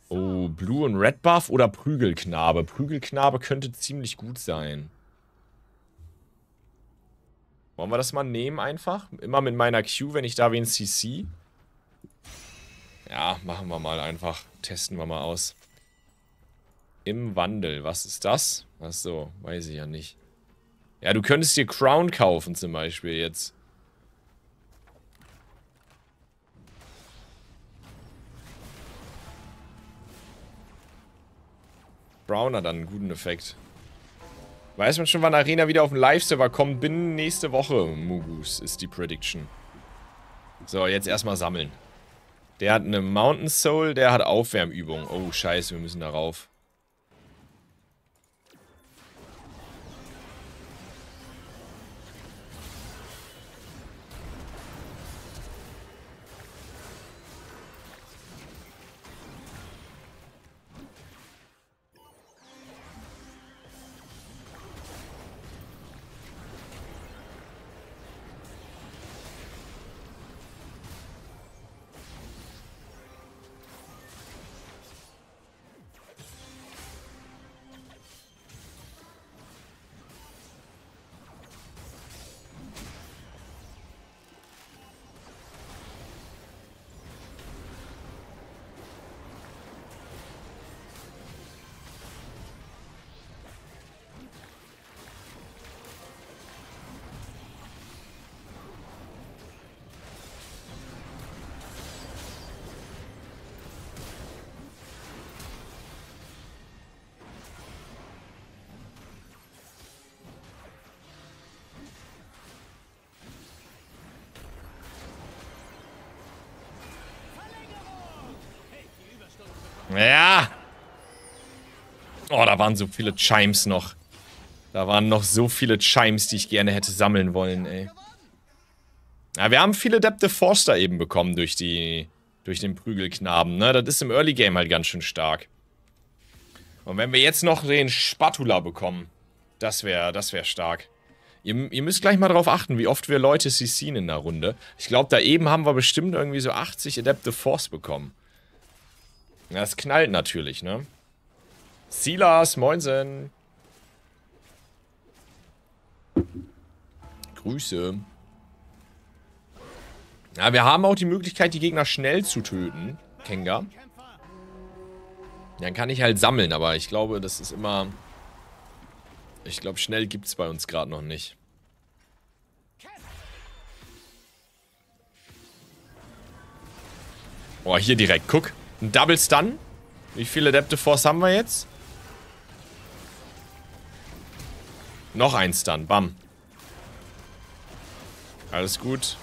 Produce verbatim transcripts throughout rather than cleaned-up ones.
Oh, Blue und Red Buff oder Prügelknabe? Prügelknabe könnte ziemlich gut sein. Wollen wir das mal nehmen einfach? Immer mit meiner Q, wenn ich da wen C C. Ja, machen wir mal einfach. Testen wir mal aus. Im Wandel. Was ist das? Achso, weiß ich ja nicht. Ja, du könntest dir Crown kaufen zum Beispiel jetzt. Crown hat dann einen guten Effekt. Weiß man schon, wann Arena wieder auf den Live-Server kommt? Binnen nächste Woche, Mugus, ist die Prediction. So, jetzt erstmal sammeln. Der hat eine Mountain Soul, der hat Aufwärmübung. Oh, scheiße, wir müssen da rauf. Ja! Oh, da waren so viele Chimes noch. Da waren noch so viele Chimes, die ich gerne hätte sammeln wollen, ey. Ja, wir haben viele Adepte Forster eben bekommen durch die... durch den Prügelknaben, ne? Das ist im Early Game halt ganz schön stark. Und wenn wir jetzt noch den Spatula bekommen, das wäre das wäre stark. Ihr, ihr müsst gleich mal drauf achten, wie oft wir Leute C C'en in der Runde. Ich glaube, da eben haben wir bestimmt irgendwie so achtzig Adepte Force bekommen. Das knallt natürlich, ne? Silas, moinsen. Grüße. Ja, wir haben auch die Möglichkeit, die Gegner schnell zu töten. Kenga. Dann kann ich halt sammeln, aber ich glaube, das ist immer... Ich glaube, schnell gibt's bei uns gerade noch nicht. Oh, hier direkt, guck. Ein Double Stun. Wie viele Adepte Force haben wir jetzt? Noch ein Stun, bam. Alles gut.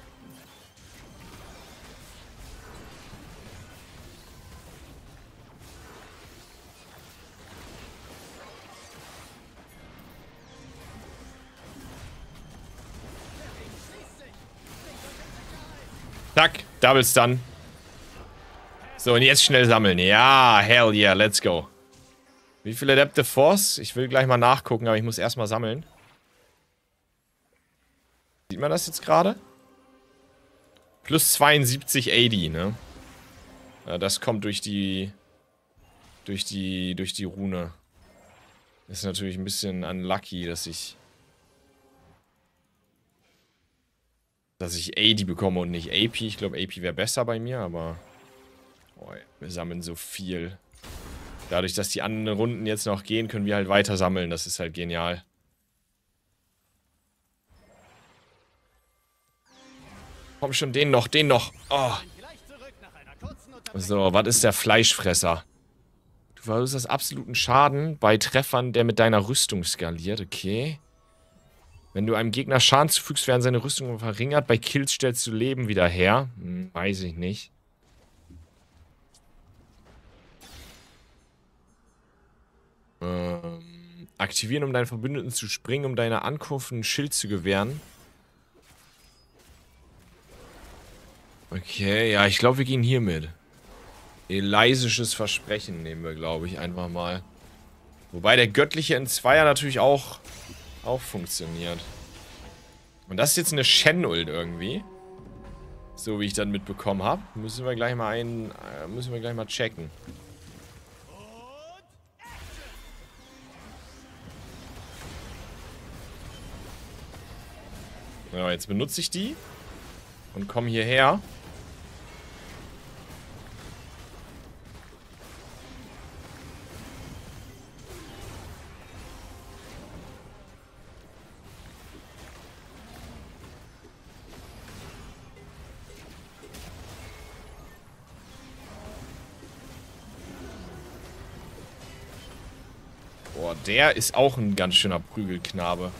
Zack, Double Stun. So, und jetzt schnell sammeln. Ja, hell yeah, let's go. Wie viele Adepte Force? Ich will gleich mal nachgucken, aber ich muss erstmal sammeln. Sieht man das jetzt gerade? Plus zweiundsiebzig A D, ne? Ja, das kommt durch die... Durch die... Durch die Rune. Ist natürlich ein bisschen unlucky, dass ich... Dass ich A D bekomme und nicht A P. Ich glaube, A P wäre besser bei mir, aber... Oh, wir sammeln so viel. Dadurch, dass die anderen Runden jetzt noch gehen, können wir halt weiter sammeln. Das ist halt genial. Komm schon, den noch, den noch. Oh. So, was ist der Fleischfresser? Du verursachst absoluten Schaden bei Treffern, der mit deiner Rüstung skaliert. Okay. Wenn du einem Gegner Schaden zufügst, werden seine Rüstung verringert. Bei Kills stellst du Leben wieder her. Hm, weiß ich nicht. Ähm, aktivieren, um deinen Verbündeten zu springen, um deiner Ankunft ein Schild zu gewähren. Okay, ja, ich glaube, wir gehen hier mit. Elyssisches Versprechen nehmen wir, glaube ich, einfach mal. Wobei der göttliche Entzweier natürlich auch, auch funktioniert. Und das ist jetzt eine Shen-Ult irgendwie. So wie ich dann mitbekommen habe. Müssen wir gleich mal einen, müssen wir gleich mal checken. Ja, jetzt benutze ich die. Und komme hierher. Boah, der ist auch ein ganz schöner Prügelknabe.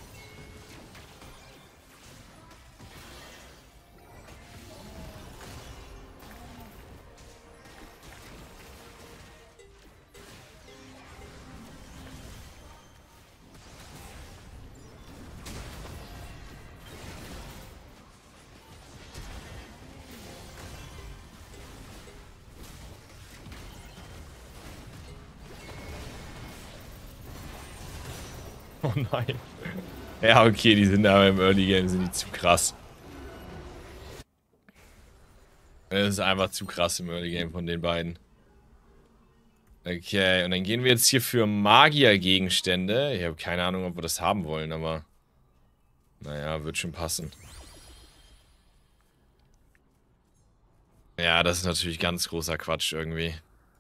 Oh nein. Ja, okay, die sind aber im Early Game, sind die zu krass. Das ist einfach zu krass im Early Game von den beiden. Okay, und dann gehen wir jetzt hier für Magier-Gegenstände. Ich habe keine Ahnung, ob wir das haben wollen, aber... Naja, wird schon passen. Ja, das ist natürlich ganz großer Quatsch irgendwie.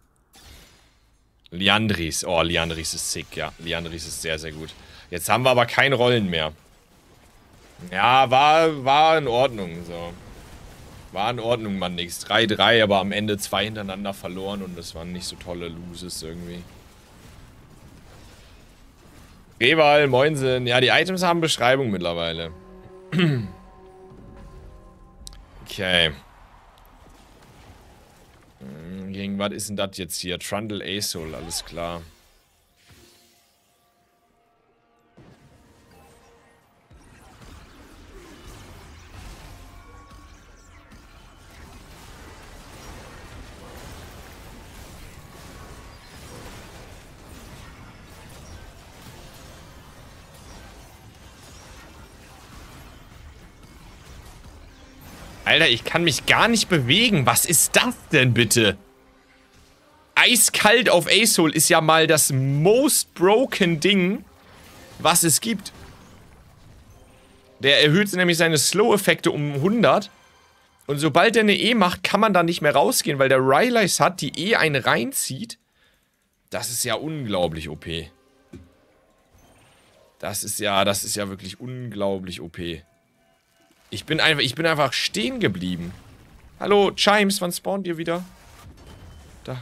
Liandris. Oh, Liandris ist sick, ja. Liandris ist sehr, sehr gut. Jetzt haben wir aber keine Rollen mehr. Ja, war, war in Ordnung, so. War in Ordnung, Mann, nix. drei drei, aber am Ende zwei hintereinander verloren und das waren nicht so tolle Loses irgendwie. Rewal, Moinsen. Ja, die Items haben Beschreibung mittlerweile. Okay. Gegen was ist denn das jetzt hier? Trundle Azul, alles klar. Alter, ich kann mich gar nicht bewegen. Was ist das denn bitte? Eiskalt auf Azul ist ja mal das most broken Ding, was es gibt. Der erhöht nämlich seine Slow-Effekte um hundert. Und sobald er eine E macht, kann man da nicht mehr rausgehen, weil der Rylai's hat, die E einen reinzieht. Das ist ja unglaublich O P. Das ist ja, das ist ja wirklich unglaublich O P. Ich bin einfach, ich bin einfach stehen geblieben. Hallo, Chimes, wann spawnt ihr wieder? Da.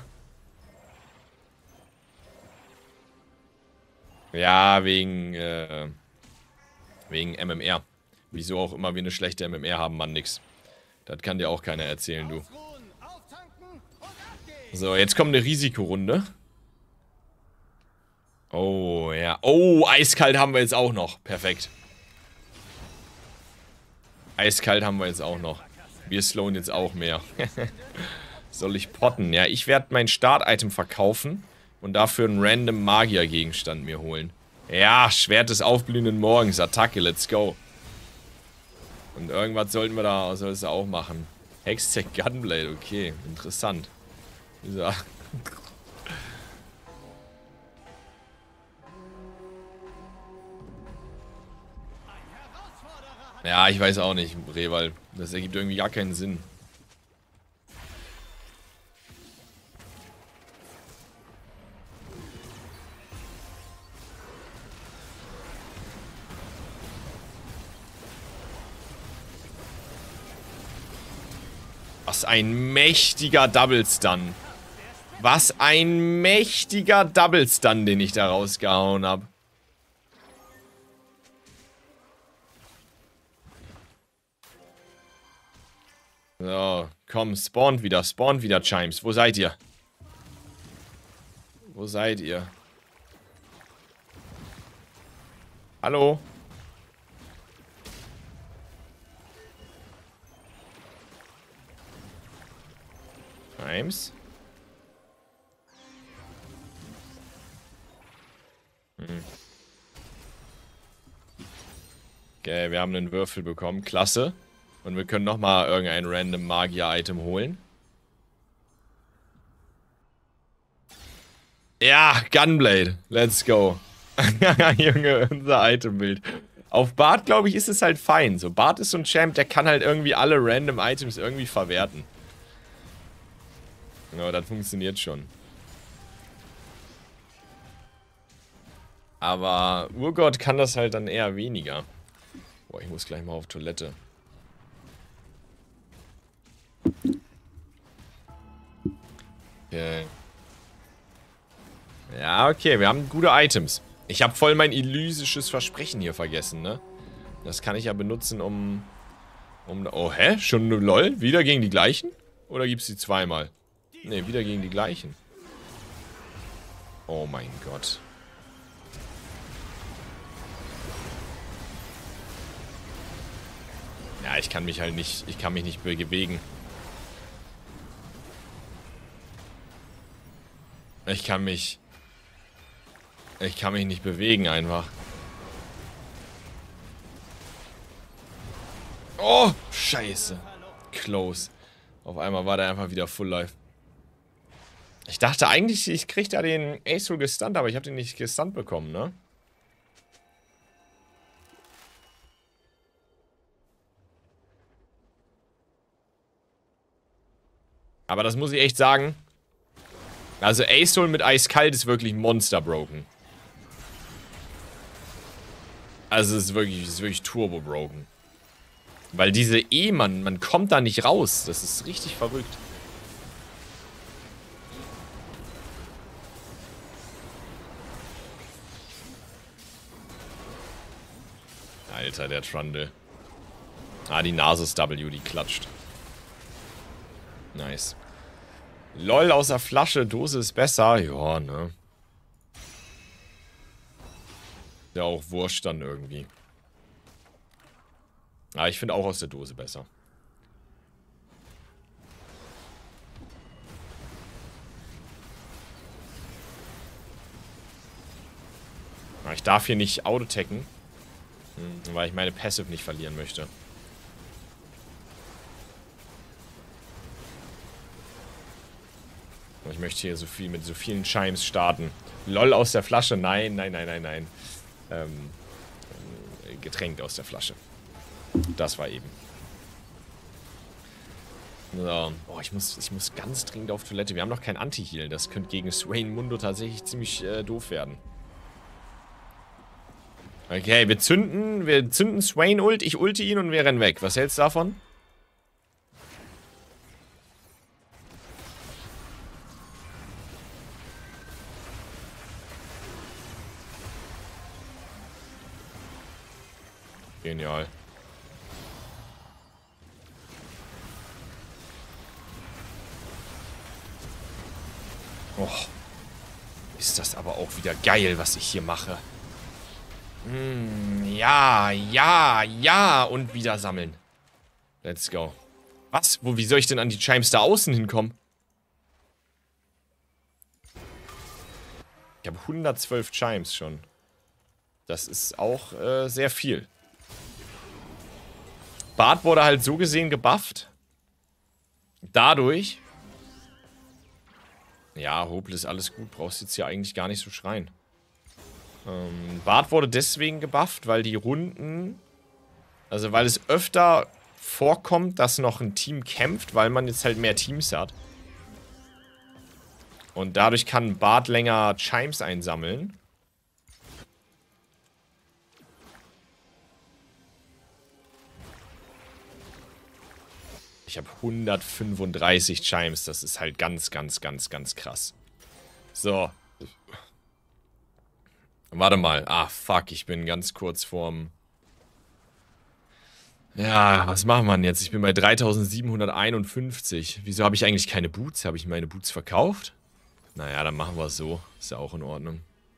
Ja, wegen, äh, wegen M M R. Wieso auch immer wir eine schlechte M M R haben, Mann, nix. Das kann dir auch keiner erzählen, du. So, jetzt kommt eine Risikorunde. Oh, ja. Oh, eiskalt haben wir jetzt auch noch. Perfekt. Eiskalt haben wir jetzt auch noch. Wir slowen jetzt auch mehr. Soll ich potten? Ja, ich werde mein Start-Item verkaufen und dafür einen random Magier-Gegenstand mir holen. Ja, Schwert des aufblühenden Morgens. Attacke, let's go. Und irgendwas sollten wir da, soll es da auch machen. Hextech Gunblade, okay. Interessant. So. Ja, ich weiß auch nicht, Rewal. Das ergibt irgendwie gar keinen Sinn. Was ein mächtiger Double Stun. Was ein mächtiger Double Stun, den ich da rausgehauen habe. So, komm, spawnt wieder, spawnt wieder, Chimes. Wo seid ihr? Wo seid ihr? Hallo? Chimes? Hm. Okay, wir haben einen Würfel bekommen. Klasse. Und wir können nochmal irgendein random Magier-Item holen. Ja, Gunblade. Let's go. Junge, unser Itembild. Auf Bart, glaube ich, ist es halt fein. So, Bart ist so ein Champ, der kann halt irgendwie alle random Items irgendwie verwerten. Ja, das funktioniert schon. Aber Urgot kann das halt dann eher weniger. Boah, ich muss gleich mal auf Toilette. Okay. Ja, okay, wir haben gute Items. Ich habe voll mein elysisches Versprechen hier vergessen, ne? Das kann ich ja benutzen, um... um oh, hä? Schon lol? Wieder gegen die gleichen? Oder gibt's die zweimal? Ne, wieder gegen die gleichen. Oh mein Gott. Ja, ich kann mich halt nicht... Ich kann mich nicht bewegen. Ich kann mich... Ich kann mich nicht bewegen einfach. Oh, scheiße. Close. Auf einmal war der einfach wieder Full Life. Ich dachte eigentlich, ich krieg da den Ace Rule gestunt, aber ich habe den nicht gestunt bekommen, ne? Aber das muss ich echt sagen. Also Ace Rule mit Eiskalt ist wirklich Monster broken. Also es ist wirklich, es ist wirklich Turbo broken. Weil diese E, man, man kommt da nicht raus. Das ist richtig verrückt. Alter, der Trundle. Ah, die Nasus W, die klatscht. Nice. LOL aus der Flasche, Dose ist besser. Ja, ne. Ja, auch wurscht dann irgendwie. Ah, ich finde auch aus der Dose besser. Ah, ich darf hier nicht autotecken. Hm, weil ich meine Passive nicht verlieren möchte. Ich möchte hier so viel mit so vielen Chimes starten. LOL aus der Flasche. Nein, nein, nein, nein, nein. Ähm, Getränk aus der Flasche. Das war eben. So. Oh, ich muss, ich muss ganz dringend auf Toilette. Wir haben noch kein Anti-Heal. Das könnte gegen Swain Mundo tatsächlich ziemlich äh, doof werden. Okay, wir zünden, wir zünden Swain Ult, ich ulte ihn und wir rennen weg. Was hältst du davon? Genial. Oh. Ist das aber auch wieder geil, was ich hier mache. Mm, ja, ja, ja. Und wieder sammeln. Let's go. Was? Wo, wie soll ich denn an die Chimes da außen hinkommen? Ich habe hundertzwölf Chimes schon. Das ist auch äh, sehr viel. Bart wurde halt so gesehen gebufft. Dadurch. Ja, Hopeless, alles gut. Brauchst jetzt hier eigentlich gar nicht so schreien. Ähm, Bart wurde deswegen gebufft, weil die Runden... Also, weil es öfter vorkommt, dass noch ein Team kämpft, weil man jetzt halt mehr Teams hat. Und dadurch kann Bart länger Chimes einsammeln. Ich habe hundertfünfunddreißig Chimes. Das ist halt ganz, ganz, ganz, ganz krass. So. Warte mal. Ah, fuck. Ich bin ganz kurz vorm... Ja, was machen wir denn jetzt? Ich bin bei dreitausendsiebenhunderteinundfünfzig. Wieso habe ich eigentlich keine Boots? Habe ich meine Boots verkauft? Naja, dann machen wir es so. Ist ja auch in Ordnung.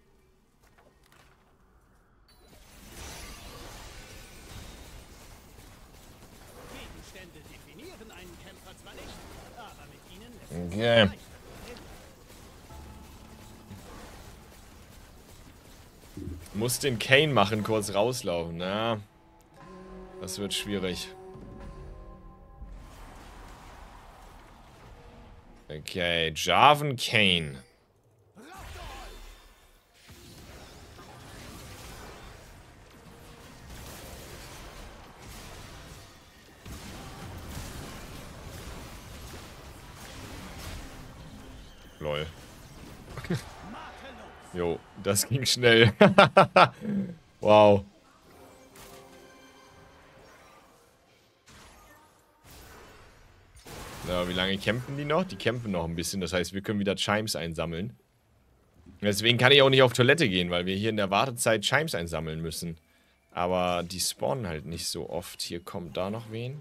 Okay. Muss den Kane machen, kurz rauslaufen. Na, das wird schwierig. Okay, Jarvan Kane. Lol. Jo, das ging schnell. Wow. Ja, wie lange kämpfen die noch? Die kämpfen noch ein bisschen, das heißt, wir können wieder Chimes einsammeln. Deswegen kann ich auch nicht auf Toilette gehen, weil wir hier in der Wartezeit Chimes einsammeln müssen. Aber die spawnen halt nicht so oft. Hier kommt da noch wen.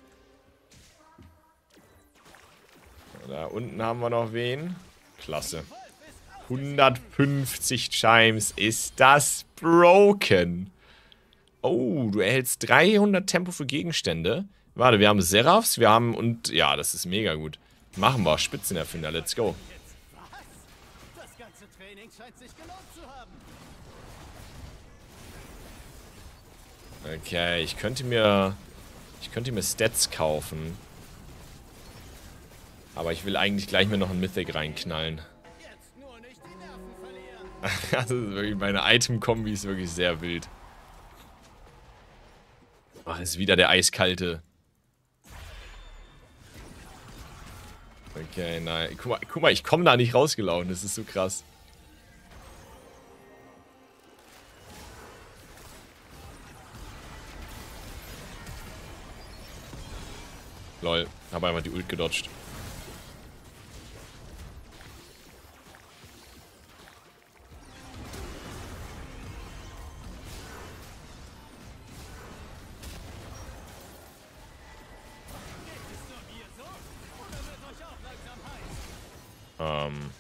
Da unten haben wir noch wen. Klasse. hundertfünfzig Chimes. Ist das broken? Oh, du erhältst dreihundert Tempo für Gegenstände. Warte, wir haben Seraphs, wir haben und... Ja, das ist mega gut. Machen wir. Spitzenerfinder, let's go. Okay, ich könnte mir... Ich könnte mir Stats kaufen. Aber ich will eigentlich gleich mir noch einen Mythic reinknallen. Das ist wirklich, meine Item-Kombi ist wirklich sehr wild. Ach, ist wieder der eiskalte. Okay, nein. Guck mal, guck mal ich komme da nicht rausgelaufen. Das ist so krass. Lol, habe einfach die Ult gedodged. Ähm.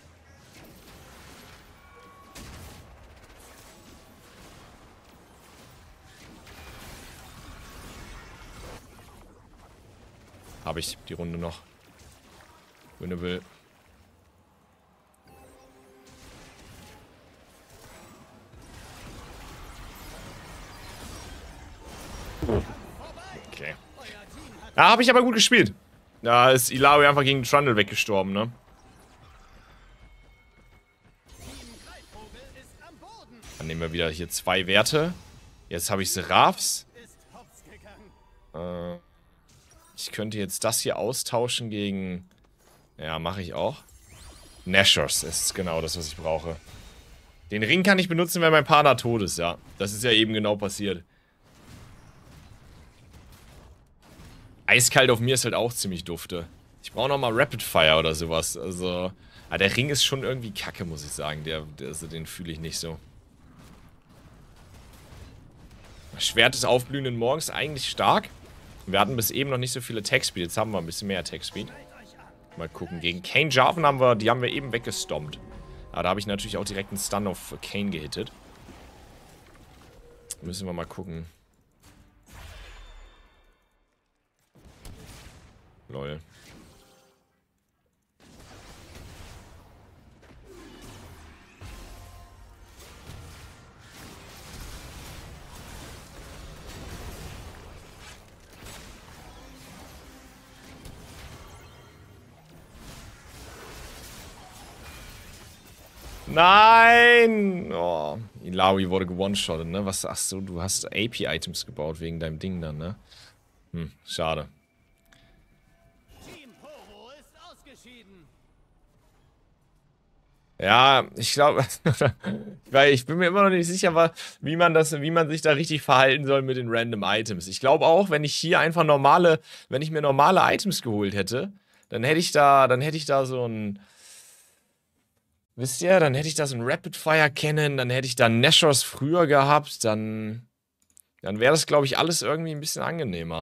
Habe ich die Runde noch. Winnable. Okay. Da habe ich aber gut gespielt. Da ist Illaoi einfach gegen Trundle weggestorben, ne? Dann nehmen wir wieder hier zwei Werte. Jetzt habe ich Seraphs. Äh, ich könnte jetzt das hier austauschen gegen... Ja, mache ich auch. Nashors ist genau das, was ich brauche. Den Ring kann ich benutzen, wenn mein Partner tot ist, ja. Das ist ja eben genau passiert. Eiskalt auf mir ist halt auch ziemlich dufte. Ich brauche nochmal Rapid Fire oder sowas. Also, aber der Ring ist schon irgendwie kacke, muss ich sagen. Der, der, also den fühle ich nicht so. Schwert des aufblühenden Morgens eigentlich stark. Wir hatten bis eben noch nicht so viele Attack-Speed. Jetzt haben wir ein bisschen mehr Attack-Speed. Mal gucken. Gegen Kayn Jarvan haben wir, die haben wir eben weggestompt. Aber da habe ich natürlich auch direkt einen Stun auf Kayn gehittet. Müssen wir mal gucken. Lol. Nein! Oh, Illaoi wurde gewone-shottet, ne? Was sagst du? Du hast A P-Items gebaut wegen deinem Ding dann, ne? Hm, schade. Ja, ich glaube, weil ich bin mir immer noch nicht sicher, wie man das, wie man sich da richtig verhalten soll mit den Random Items. Ich glaube auch, wenn ich hier einfach normale, wenn ich mir normale Items geholt hätte, dann hätte ich da, dann hätte ich da so ein, wisst ihr, dann hätte ich da so ein Rapid Fire Cannon, dann hätte ich da Nashors früher gehabt, dann, dann wäre das, glaube ich, alles irgendwie ein bisschen angenehmer.